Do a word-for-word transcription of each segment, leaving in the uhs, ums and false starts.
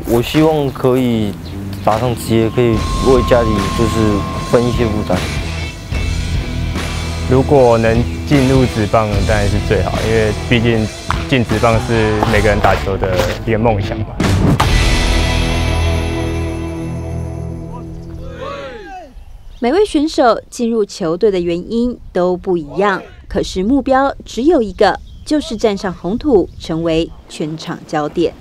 我希望可以打上职业，可以为家里就是分一些负担。 如果能进入职棒，当然是最好，因为毕竟进职棒是每个人打球的一个梦想嘛。 每位选手进入球队的原因都不一样，可是目标只有一个，就是站上红土，成为全场焦点。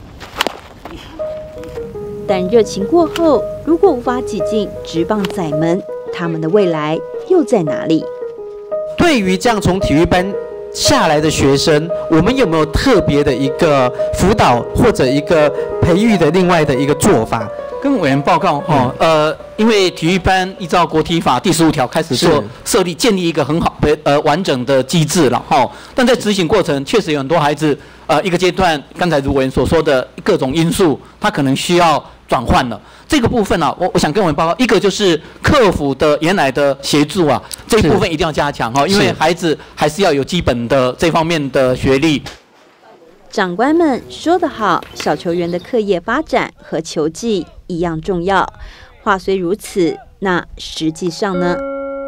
但热情过后，如果无法挤进职棒仔门，他们的未来又在哪里？ 对于这样从体育班下来的学生，我们有没有特别的一个辅导或者一个培育的另外的一个做法？ 跟委员报告哈，呃，因为体育班依照国体法第十五条开始做设立建立一个很好的呃完整的机制了哈，但在执行过程确实有很多孩子呃一个阶段，刚才如委员所说的各种因素，他可能需要转换了。这个部分啊，我我想跟委员报告，一个就是客服的原来的协助啊，这一部分一定要加强哈，因为孩子还是要有基本的这方面的学历。 长官们说得好，小球员的课业发展和球技一样重要。话虽如此，那实际上呢？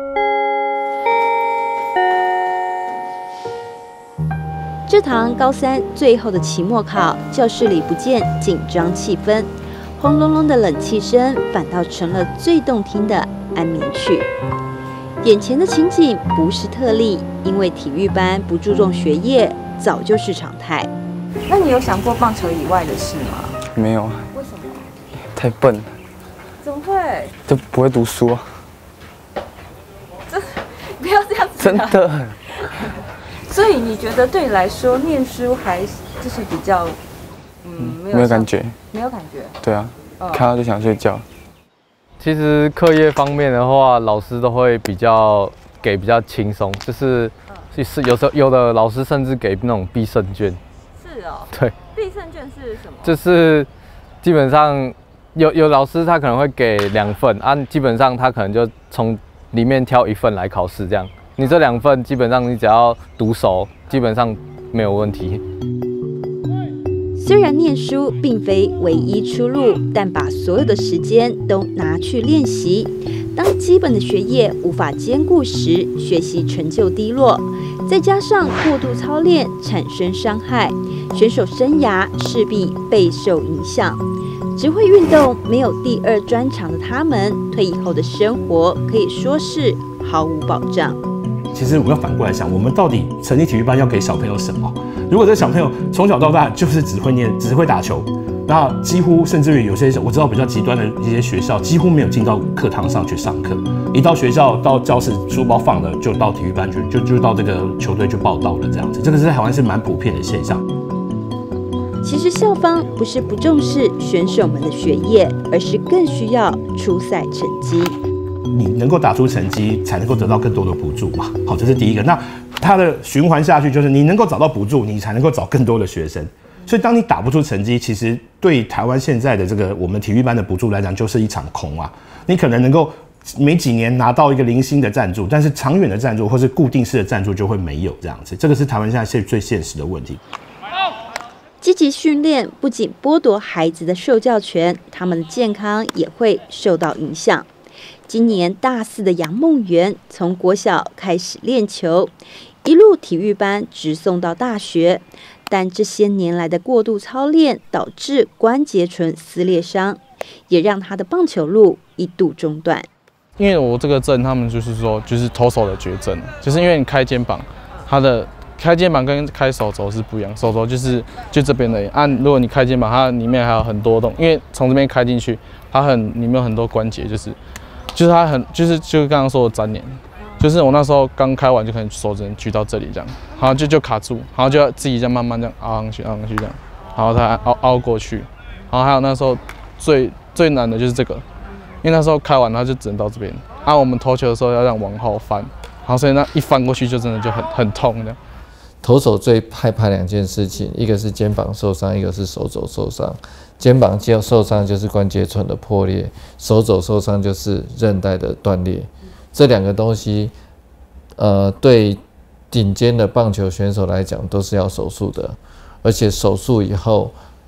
这堂高三最后的期末考，教室里不见紧张气氛，轰隆隆的冷气声反倒成了最动听的安眠曲。眼前的情景不是特例，因为体育班不注重学业，早就是常态。 那你有想过棒球以外的事吗？ 没有啊。 为什么？ 太笨了。 怎么会？ 就不会读书啊。 这不要这样子、啊。 真的。 所以你觉得对你来说，念书还就是比较，嗯，没有没有感觉。 没有感觉。 对啊，哦、看到就想睡觉。 其实课业方面的话，老师都会比较给比较轻松，就是是有时候有的老师甚至给那种必胜卷。 是哦。 对。 必胜卷是什么？ 就是基本上有有老师他可能会给两份啊，基本上他可能就从里面挑一份来考试这样。你这两份基本上你只要读熟，基本上没有问题。 虽然念书并非唯一出路，但把所有的时间都拿去练习。当基本的学业无法兼顾时，学习成就低落，再加上过度操练产生伤害，选手生涯势必备受影响。只会运动没有第二专长的他们，退役后的生活可以说是毫无保障。 其实我们要反过来想，我们到底成立体育班要给小朋友什么？如果这小朋友从小到大就是只会念、只会打球，那几乎甚至于有些我知道比较极端的一些学校，几乎没有进到课堂上去上课，一到学校到教室书包放了就到体育班去，就就到这个球队去报到了这样子，这个是在台湾是蛮普遍的现象。 其实校方不是不重视选手们的学业，而是更需要出赛成绩。 你能够打出成绩，才能够得到更多的补助嘛。好，这是第一个。那它的循环下去，就是你能够找到补助，你才能够找更多的学生。所以，当你打不出成绩，其实对台湾现在的这个我们体育班的补助来讲，就是一场空啊。你可能能够每几年拿到一个零星的赞助，但是长远的赞助或是固定式的赞助就会没有这样子。这个是台湾现在是最现实的问题。 积极训练不仅剥夺孩子的受教权，他们的健康也会受到影响。今年大四的杨梦圆从国小开始练球，一路体育班直送到大学，但这些年来的过度操练导致关节唇撕裂伤，也让他的棒球路一度中断。 因为我这个症，他们就是说，就是投手的绝症，就是因为你开肩膀，它的开肩膀跟开手肘是不一样，手肘就是就这边的按、啊，如果你开肩膀，它里面还有很多洞，因为从这边开进去，它很里面有很多关节，就是。就是它很，就是就刚刚说的粘连，就是我那时候刚开完就可能手只能举到这里这样，然后就就卡住，然后就要自己这样慢慢这样凹上去，凹上去这样，然后再凹凹过去，然后还有那时候最最难的就是这个，因为那时候开完它就只能到这边，啊我们投球的时候要这样往后翻，然后所以那一翻过去就真的就很很痛这样。 投手最害怕两件事情，一个是肩膀受伤，一个是手肘受伤。肩膀肌肉受伤就是关节唇的破裂，手肘受伤就是韧带的断裂。这两个东西，呃，对顶尖的棒球选手来讲都是要手术的，而且手术以后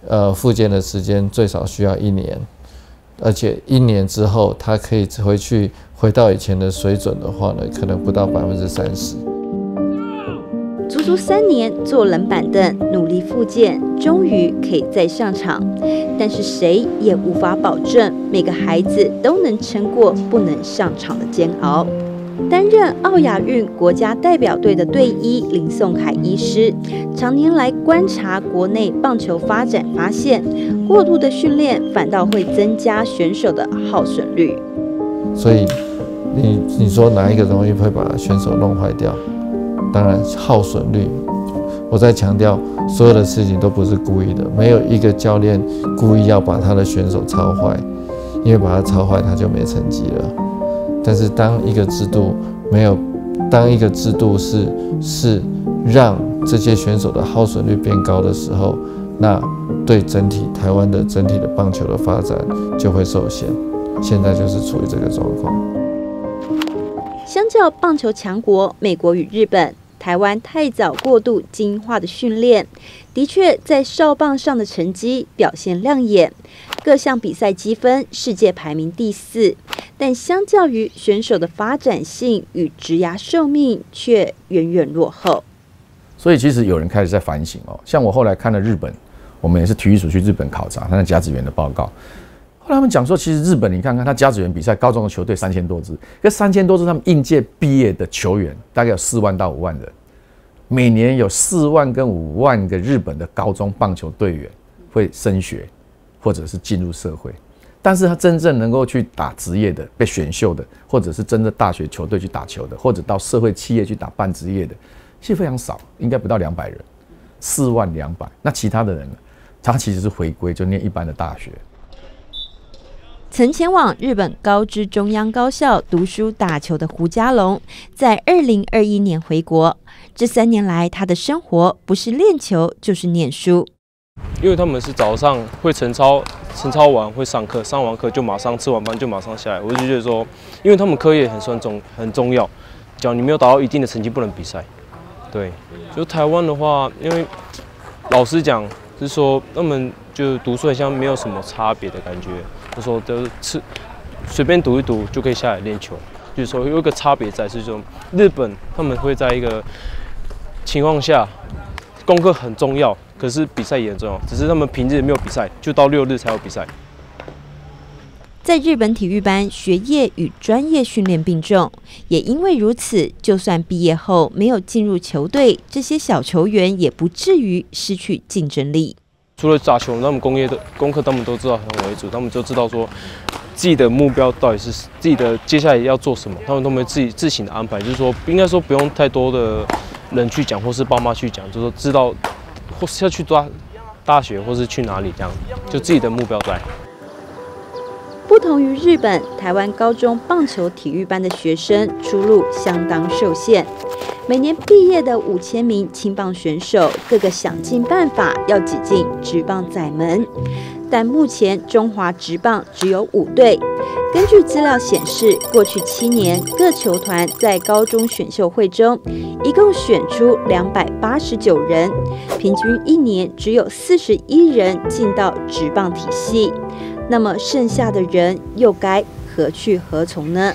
呃复健的时间最少需要一年，而且一年之后他可以回去回到以前的水准的话呢，可能不到百分之三十。 足足三年坐冷板凳，努力复健，终于可以再上场。但是谁也无法保证每个孩子都能撑过不能上场的煎熬。担任奥亚运国家代表队的队医林颂凯医师，常年来观察国内棒球发展，发现过度的训练反倒会增加选手的耗损率。 所以你你说哪一个东西会把选手弄坏掉？当然耗损率。我在强调，所有的事情都不是故意的，没有一个教练故意要把他的选手操坏，因为把他操坏他就没成绩了。但是当一个制度没有，当一个制度是是让这些选手的耗损率变高的时候，那对整体台湾的整体的棒球的发展就会受限。现在就是处于这个状况。 相较棒球强国美国与日本，台湾太早过度精英化的训练，的确在少棒上的成绩表现亮眼，各项比赛积分世界排名第四，但相较于选手的发展性与职涯寿命，却远远落后。 所以其实有人开始在反省哦，像我后来看了日本，我们也是体育署去日本考察，他的甲子园的报告。后来他们讲说，其实日本你看看，他甲子园比赛高中的球队三千多支，这三千多支他们应届毕业的球员大概有四万到五万人，每年有四万跟五万个日本的高中棒球队员会升学，或者是进入社会。但是他真正能够去打职业的、被选秀的，或者是真的大学球队去打球的，或者到社会企业去打半职业的，其实非常少，应该不到两百人，四万两百。那其他的人呢？他其实是回归，就念一般的大学。 曾前往日本高知中央高校读书打球的胡家龙，在二零二一年回国。这三年来，他的生活不是练球就是念书。 因为他们是早上会晨操，晨操完会上课，上完课就马上吃完饭就马上下来。我就觉得说，因为他们课业很算重很重要，只要你没有达到一定的成绩，不能比赛。对，就台湾的话，因为老实讲是说，他们就读书好像没有什么差别的感觉。就说都吃随便读一读就可以下来练球，就是说有一个差别在是说日本他们会在一个情况下功课很重要，可是比赛也很重要，只是他们平日没有比赛，就到六日才有比赛。 在日本体育班，学业与专业训练并重，也因为如此，就算毕业后没有进入球队，这些小球员也不至于失去竞争力。 除了打球，他们工业的功课他们都知道很为主，他们就知道说自己的目标到底是自己的接下来要做什么，他们都没自己自行的安排，就是说应该说不用太多的人去讲，或是爸妈去讲，就是说知道或是要去大大学或是去哪里这样，就自己的目标在。 不同于日本，台湾高中棒球体育班的学生出路相当受限。每年毕业的五千名青棒选手，个个想尽办法要挤进职棒窄门，但目前中华职棒只有五队。根据资料显示，过去七年各球团在高中选秀会中，一共选出两百八十九人，平均一年只有四十一人进到职棒体系。那么剩下的人又该何去何从呢？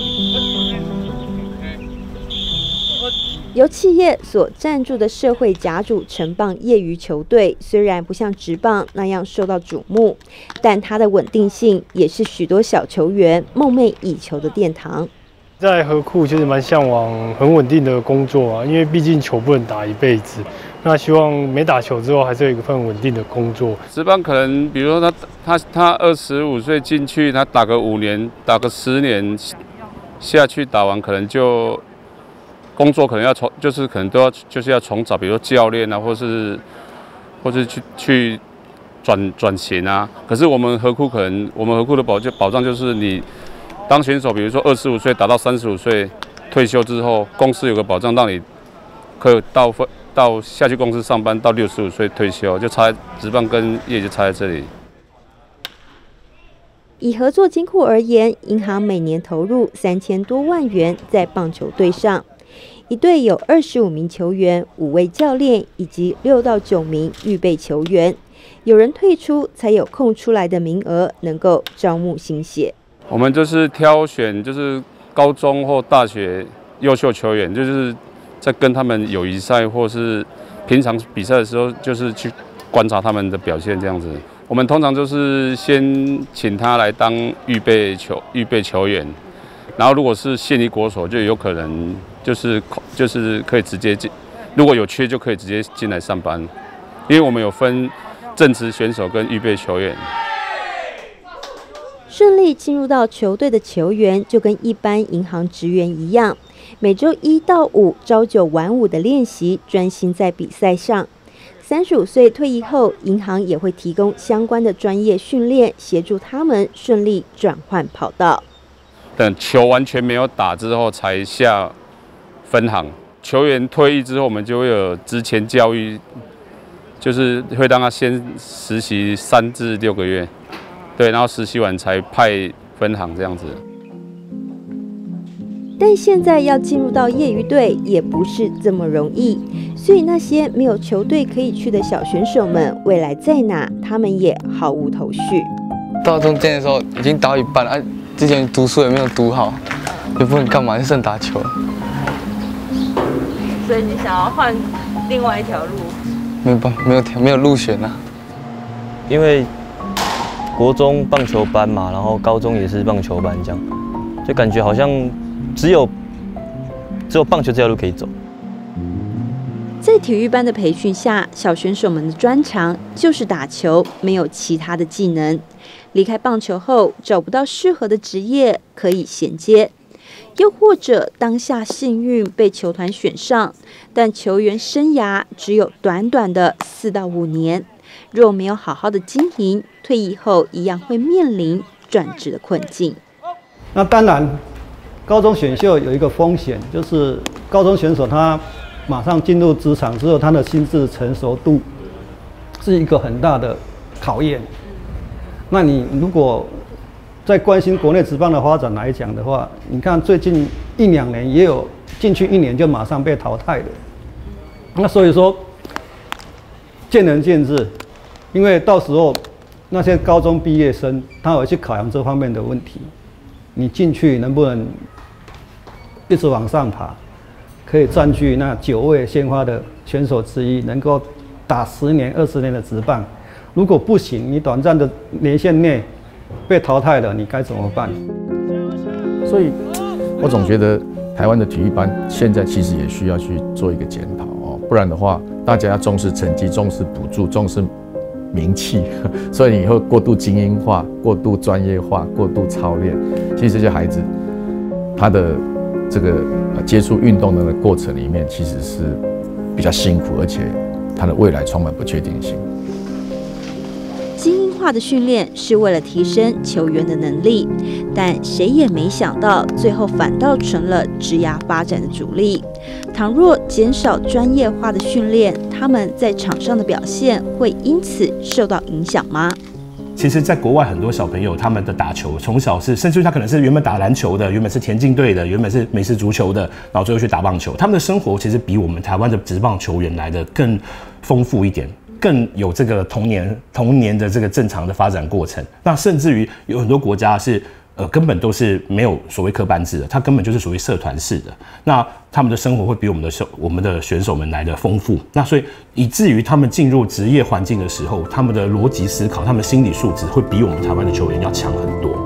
由企业所赞助的社会甲组成棒业余球队，虽然不像职棒那样受到瞩目，但它的稳定性也是许多小球员梦寐以求的殿堂。 在河库其实蛮向往很稳定的工作啊，因为毕竟球不能打一辈子。那希望没打球之后，还是有一份稳定的工作。 职棒可能，比如说他他他二十五岁进去，他打个五年，打个十年下去打完，可能就。工作可能要从，就是可能都要，就是要重找，比如说教练啊，或是，或是去去转转型啊。可是我们河库可能，我们河库的保就保障就是你当选手，比如说二十五岁打到三十五岁退休之后，公司有个保障，让你可以到到下去公司上班到六十五岁退休，就差职棒跟业就差在这里。 以合作金库而言，银行每年投入三千多万元在棒球队上。一队有二十五名球员、五位教练以及六到九名预备球员， 有人退出，才有空出来的名额能够招募新血。 我们就是挑选，就是高中或大学优秀球员，就是在跟他们友谊赛或是平常比赛的时候，就是去观察他们的表现这样子。我们通常就是先请他来当预备球预备球员，然后如果是现役国手，就有可能就是就是可以直接进，如果有缺就可以直接进来上班，因为我们有分正职选手跟预备球员。 顺利进入到球队的球员，就跟一般银行职员一样，每周一到五朝九晚五的练习，专心在比赛上。三十五岁退役后，银行也会提供相关的专业训练，协助他们顺利转换跑道。 等球完全没有打之后，才下分行。球员退役之后，我们就会有职前教育，就是会让他先实习三至六个月。对，然后实习完才派分行这样子。 但现在要进入到业余队也不是这么容易，所以那些没有球队可以去的小选手们，未来在哪，他们也毫无头绪。 到中间的时候已经打一半了，啊，之前读书也没有读好，也不能干嘛，就剩打球。 所以你想要换另外一条路？ 没有办，没有没有路选啊， 因为国中棒球班嘛，然后高中也是棒球班，这样就感觉好像只有只有棒球这条路可以走。 在体育班的培训下，小选手们的专长就是打球，没有其他的技能。离开棒球后，找不到适合的职业可以衔接，又或者当下幸运被球团选上，但球员生涯只有短短的四到五年。若没有好好的经营，退役后一样会面临转职的困境。 那当然，高中选秀有一个风险，就是高中选手他马上进入职场之后，他的心智成熟度是一个很大的考验。那你如果在关心国内职棒的发展来讲的话，你看最近一两年也有进去一年就马上被淘汰的。那所以说，见仁见智。因为到时候那些高中毕业生，他会去考量这方面的问题。你进去能不能一直往上爬，可以占据那九位先发的选手之一，能够打十年、二十年的职棒？如果不行，你短暂的年限内被淘汰了，你该怎么办？ 所以，我总觉得台湾的体育班现在其实也需要去做一个检讨哦，不然的话，大家要重视成绩、重视补助、重视名气，所以你会过度精英化、过度专业化、过度操练。其实这些孩子，他的这个接触运动的过程里面，其实是比较辛苦，而且他的未来充满不确定性。 精英化的训练是为了提升球员的能力，但谁也没想到，最后反倒成了职涯发展的阻力。倘若减少专业化的训练，他们在场上的表现会因此受到影响吗？ 其实，在国外很多小朋友，他们的打球从小是，甚至他可能是原本打篮球的，原本是田径队的，原本是美式足球的，然后最后去打棒球。他们的生活其实比我们台湾的职棒球员来的更丰富一点，更有这个童年童年的这个正常的发展过程。那甚至于有很多国家是。呃，根本都是没有所谓科班制的，它根本就是属于社团式的。那他们的生活会比我们的手我们的选手们来的丰富。那所以以至于他们进入职业环境的时候，他们的逻辑思考、他们心理素质会比我们台湾的球员要强很多。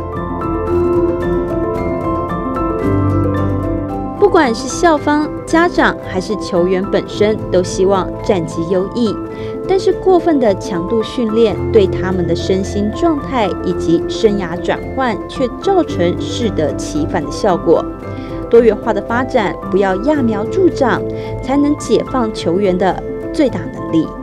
不管是校方、家长还是球员本身，都希望战绩优异。但是过分的强度训练对他们的身心状态以及生涯转换，却造成适得其反的效果。多元化的发展，不要揠苗助长，才能解放球员的最大能力。